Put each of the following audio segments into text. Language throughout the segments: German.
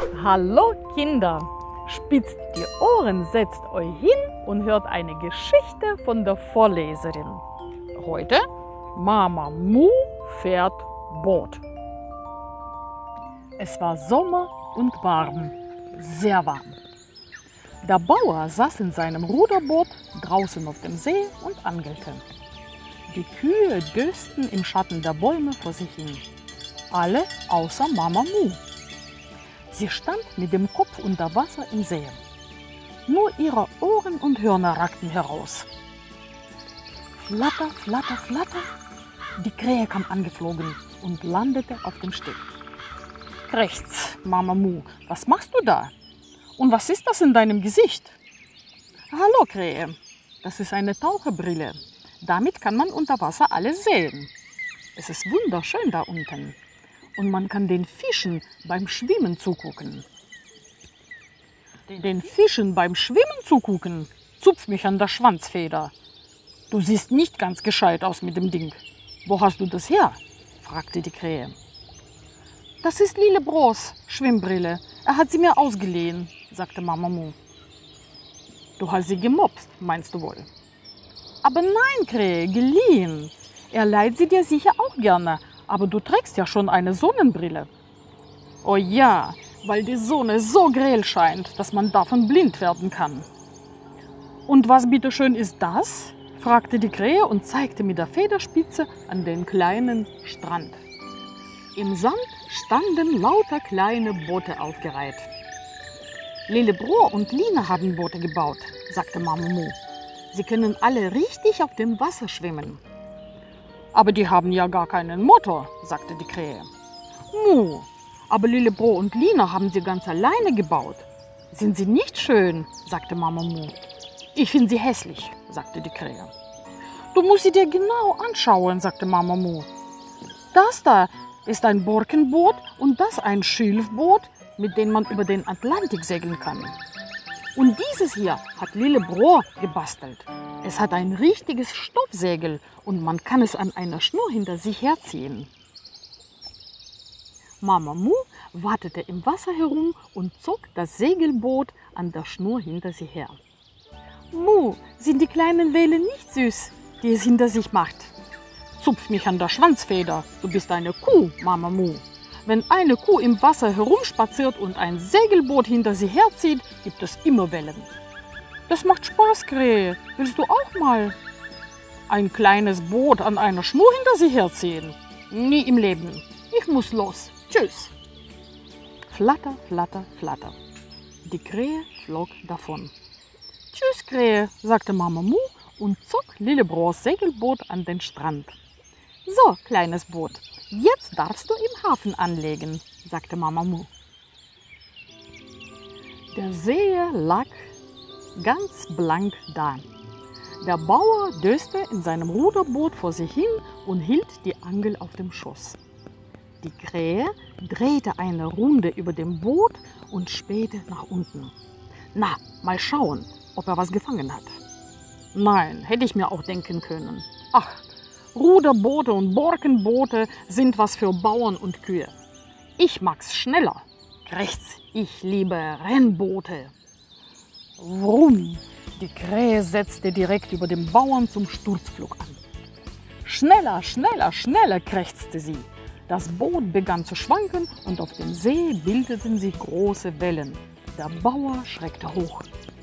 Hallo Kinder, spitzt die Ohren, setzt euch hin und hört eine Geschichte von der Vorleserin. Heute Mama Mu fährt Boot. Es war Sommer und warm, sehr warm. Der Bauer saß in seinem Ruderboot draußen auf dem See und angelte. Die Kühe dösten im Schatten der Bäume vor sich hin. Alle außer Mama Mu. Sie stand mit dem Kopf unter Wasser im See. Nur ihre Ohren und Hörner ragten heraus. Flatter, flatter, flatter. Die Krähe kam angeflogen und landete auf dem Steg. Krächzt, Mama Mu, was machst du da? Und was ist das in deinem Gesicht? Hallo Krähe, das ist eine Taucherbrille. Damit kann man unter Wasser alles sehen. Es ist wunderschön da unten. Und man kann den Fischen beim Schwimmen zugucken. Den Fischen beim Schwimmen zugucken? Zupf mich an der Schwanzfeder. Du siehst nicht ganz gescheit aus mit dem Ding. Wo hast du das her? Fragte die Krähe. Das ist Lille Bros Schwimmbrille. Er hat sie mir ausgeliehen, sagte Mama Mu. Du hast sie gemopst, meinst du wohl? Aber nein, Krähe, geliehen. Er leiht sie dir sicher auch gerne. Aber du trägst ja schon eine Sonnenbrille. Oh ja, weil die Sonne so grell scheint, dass man davon blind werden kann. Und was bitteschön ist das? Fragte die Krähe und zeigte mit der Federspitze an den kleinen Strand. Im Sand standen lauter kleine Boote aufgereiht. Lille Bro und Line haben Boote gebaut, sagte Mama Mu. Sie können alle richtig auf dem Wasser schwimmen. Aber die haben ja gar keinen Motor, sagte die Krähe. Mu, aber Lille Bro und Line haben sie ganz alleine gebaut. Sind sie nicht schön, sagte Mama Mu. Ich finde sie hässlich, sagte die Krähe. Du musst sie dir genau anschauen, sagte Mama Mu. Das da ist ein Borkenboot und das ein Schilfboot, mit dem man über den Atlantik segeln kann. Und dieses hier hat Lille Bro gebastelt. Es hat ein richtiges Stoffsegel und man kann es an einer Schnur hinter sich herziehen. Mama Mu wartete im Wasser herum und zog das Segelboot an der Schnur hinter sie her. Mu, sind die kleinen Wellen nicht süß, die es hinter sich macht? Zupf mich an der Schwanzfeder, du bist eine Kuh, Mama Mu. Wenn eine Kuh im Wasser herumspaziert und ein Segelboot hinter sie herzieht, gibt es immer Wellen. Das macht Spaß, Krähe. Willst du auch mal ein kleines Boot an einer Schnur hinter sie herziehen? Nie im Leben. Ich muss los. Tschüss. Flatter, flatter, flatter. Die Krähe flog davon. Tschüss, Krähe, sagte Mama Mu und zog Lille Bros Segelboot an den Strand. So, kleines Boot, jetzt darfst du im Hafen anlegen, sagte Mama Mu. Der See lag ganz blank da. Der Bauer döste in seinem Ruderboot vor sich hin und hielt die Angel auf dem Schoß. Die Krähe drehte eine Runde über dem Boot und spähte nach unten. Na, mal schauen, ob er was gefangen hat. Nein, hätte ich mir auch denken können. Ach, Ruderboote und Borkenboote sind was für Bauern und Kühe. Ich mag's schneller. Krächzt, ich liebe Rennboote. Wrum! Die Krähe setzte direkt über dem Bauern zum Sturzflug an. Schneller, schneller, schneller, krächzte sie. Das Boot begann zu schwanken und auf dem See bildeten sich große Wellen. Der Bauer schreckte hoch.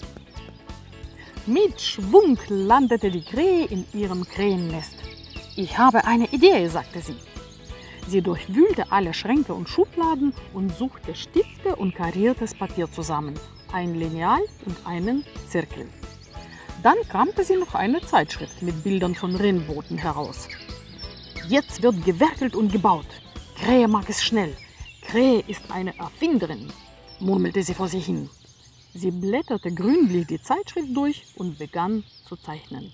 Mit Schwung landete die Krähe in ihrem Krähennest. Ich habe eine Idee, sagte sie. Sie durchwühlte alle Schränke und Schubladen und suchte Stifte und kariertes Papier zusammen, ein Lineal und einen Zirkel. Dann kramte sie noch eine Zeitschrift mit Bildern von Rennbooten heraus. Jetzt wird gewerkelt und gebaut. Krähe mag es schnell. Krähe ist eine Erfinderin, murmelte sie vor sich hin. Sie blätterte gründlich die Zeitschrift durch und begann zu zeichnen.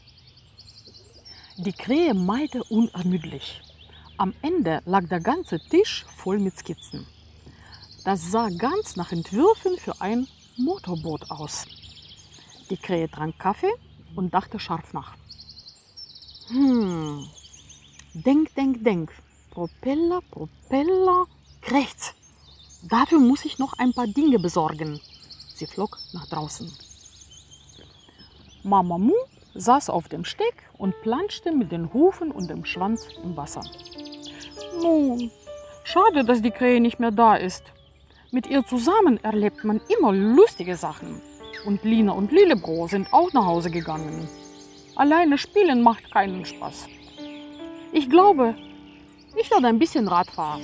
Die Krähe malte unermüdlich. Am Ende lag der ganze Tisch voll mit Skizzen. Das sah ganz nach Entwürfen für ein Motorboot aus. Die Krähe trank Kaffee und dachte scharf nach. Denk, denk, denk. Propeller, Propeller, rechts. Dafür muss ich noch ein paar Dinge besorgen. Sie flog nach draußen. Mama Mu saß auf dem Steg und planschte mit den Hufen und dem Schwanz im Wasser. Nun, schade, dass die Krähe nicht mehr da ist. Mit ihr zusammen erlebt man immer lustige Sachen. Und Lina und Lillebro sind auch nach Hause gegangen. Alleine spielen macht keinen Spaß. Ich glaube, ich werde ein bisschen Rad fahren.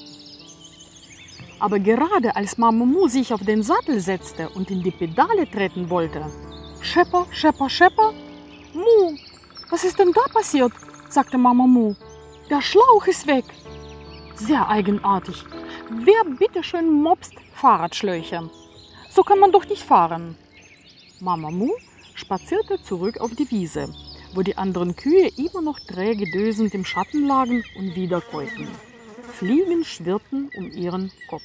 Aber gerade als Mama Mu sich auf den Sattel setzte und in die Pedale treten wollte, Schepper, Schepper, Schepper, Mu, was ist denn da passiert? Sagte Mama Mu. Der Schlauch ist weg. Sehr eigenartig. Wer bitteschön mopst Fahrradschläuche? So kann man doch nicht fahren. Mama Mu spazierte zurück auf die Wiese, wo die anderen Kühe immer noch träge dösend im Schatten lagen und wiederkäuten. Fliegen schwirrten um ihren Kopf.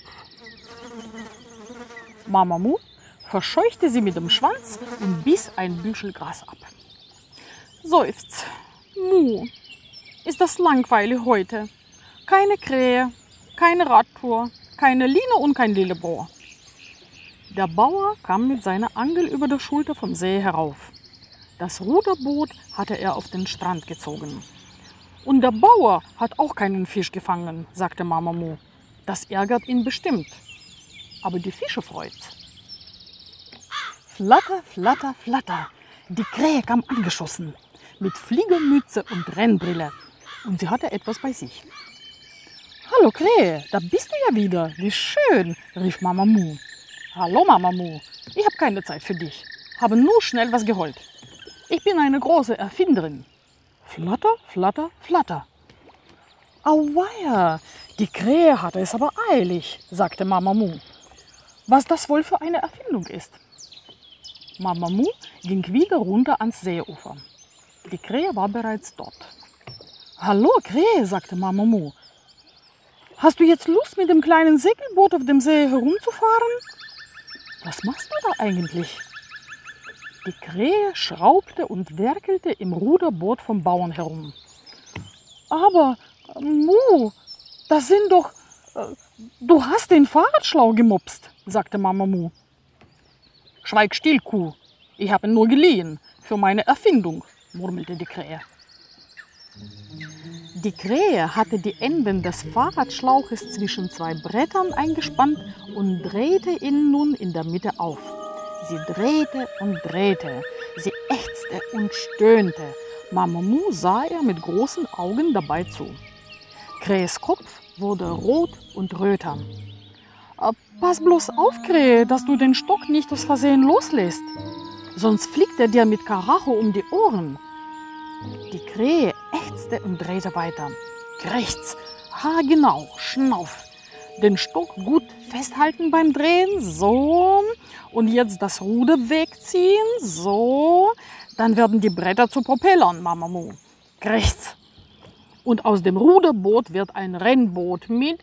Mama Mu verscheuchte sie mit dem Schwanz und biss ein Büschel Gras ab. Seufzt. Mu, ist das langweilig heute. Keine Krähe, keine Radtour, keine Lina und kein Lillebro. Der Bauer kam mit seiner Angel über der Schulter vom See herauf. Das Ruderboot hatte er auf den Strand gezogen. Und der Bauer hat auch keinen Fisch gefangen, sagte Mama Mu. Das ärgert ihn bestimmt. Aber die Fische freut's. Flatter, flatter, flatter. Die Krähe kam angeschossen, mit Fliegermütze und Rennbrille. Und sie hatte etwas bei sich. Hallo Krähe, da bist du ja wieder. Wie schön, rief Mama Mu. Hallo Mama Mu, ich habe keine Zeit für dich. Habe nur schnell was geholt. Ich bin eine große Erfinderin. Flatter, flatter, flatter. Auweia, die Krähe hatte es aber eilig, sagte Mama Mu. Was das wohl für eine Erfindung ist. Mama Mu ging wieder runter ans Seeufer. Die Krähe war bereits dort. Hallo Krähe, sagte Mama Mu. Hast du jetzt Lust, mit dem kleinen Segelboot auf dem See herumzufahren? Was machst du da eigentlich? Die Krähe schraubte und werkelte im Ruderboot vom Bauern herum. Aber, Mu, das sind doch... Du hast den Fahrradschlauch gemopst, sagte Mama Mu. Schweig still, Kuh. Ich habe ihn nur geliehen, für meine Erfindung, murmelte die Krähe. Die Krähe hatte die Enden des Fahrradschlauches zwischen zwei Brettern eingespannt und drehte ihn nun in der Mitte auf. Sie drehte und drehte, sie ächzte und stöhnte. Mama Mu sah ihr mit großen Augen dabei zu. Krähes Kopf wurde rot und röter. Pass bloß auf, Krähe, dass du den Stock nicht aus Versehen loslässt. Sonst fliegt er dir mit Karacho um die Ohren. Die Krähe ächzte und drehte weiter. Rechts, genau, schnauf. Den Stock gut festhalten beim Drehen, so. Und jetzt das Ruder wegziehen, so. Dann werden die Bretter zu Propellern, Mama Mu. Rechts. Und aus dem Ruderboot wird ein Rennboot mit...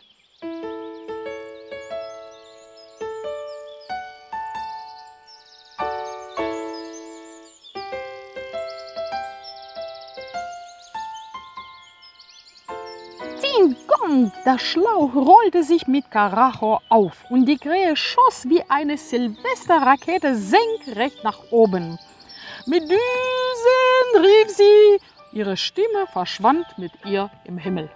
Gong! Der Schlauch rollte sich mit Karacho auf und die Krähe schoss wie eine Silvesterrakete senkrecht nach oben. Mit Düsen, rief sie. Ihre Stimme verschwand mit ihr im Himmel.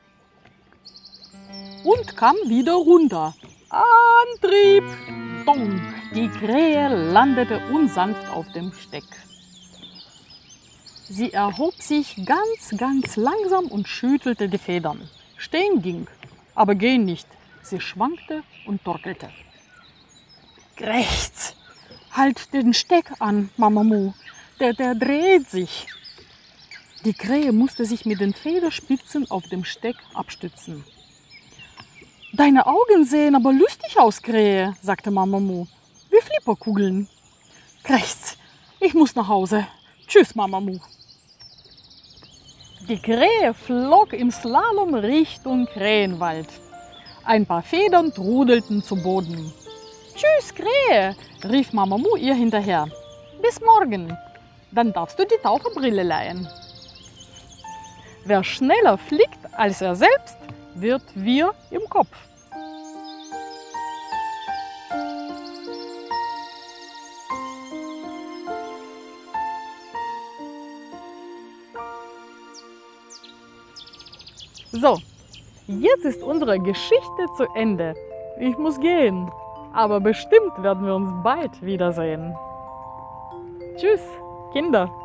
Und kam wieder runter. Antrieb! Donk! Die Krähe landete unsanft auf dem Steck. Sie erhob sich ganz, ganz langsam und schüttelte die Federn. Stehen ging, aber gehen nicht. Sie schwankte und torkelte. Rechts! Halt den Steck an, Mama Mu. Der dreht sich. Die Krähe musste sich mit den Federspitzen auf dem Steck abstützen. Deine Augen sehen aber lustig aus, Krähe, sagte Mama Mu. Wie Flipperkugeln. Rechts! Ich muss nach Hause. Tschüss, Mama Mu. Die Krähe flog im Slalom Richtung Krähenwald. Ein paar Federn trudelten zu Boden. Tschüss, Krähe, rief Mama Mu ihr hinterher. Bis morgen, dann darfst du die Taucherbrille leihen. Wer schneller fliegt als er selbst, wird wir im Kopf. So, jetzt ist unsere Geschichte zu Ende. Ich muss gehen, aber bestimmt werden wir uns bald wiedersehen. Tschüss, Kinder.